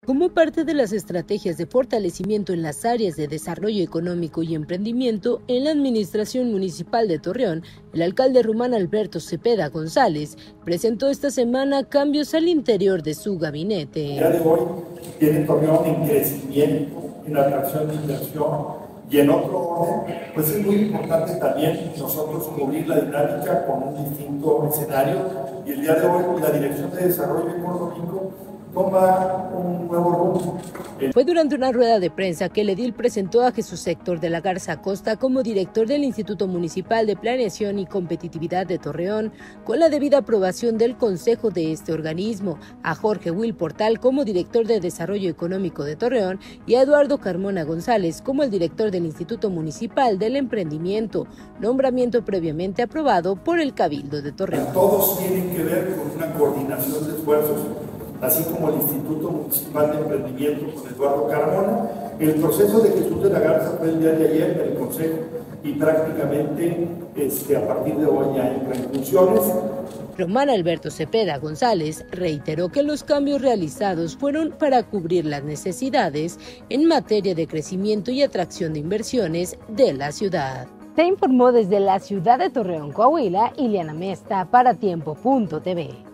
Como parte de las estrategias de fortalecimiento en las áreas de desarrollo económico y emprendimiento en la Administración Municipal de Torreón, el alcalde Román Alberto Cepeda González presentó esta semana cambios al interior de su gabinete. El día de hoy tiene Torreón en crecimiento, en atracción de inversión y en otro orden, pues es muy importante también nosotros cubrir la dinámica con un distinto escenario, y el día de hoy la Dirección de Desarrollo Económico toma un nuevo rumbo. Fue durante una rueda de prensa que el edil presentó a Jesús Héctor de la Garza Acosta como director del Instituto Municipal de Planeación y Competitividad de Torreón, con la debida aprobación del consejo de este organismo, a Jorge Will Portal como director de Desarrollo Económico de Torreón y a Eduardo Carmona González como el director del Instituto Municipal del Emprendimiento, nombramiento previamente aprobado por el Cabildo de Torreón. Todos tienen que ver con una coordinación de esfuerzos, así como el Instituto Municipal de Emprendimiento con Eduardo Carmona. El proceso de Jesús de la Garza fue el día de ayer del Consejo y prácticamente a partir de hoy ya entra en funciones. Román Alberto Cepeda González reiteró que los cambios realizados fueron para cubrir las necesidades en materia de crecimiento y atracción de inversiones de la ciudad. Se informó desde la ciudad de Torreón, Coahuila, Ileana Mesta para Tiempo.tv.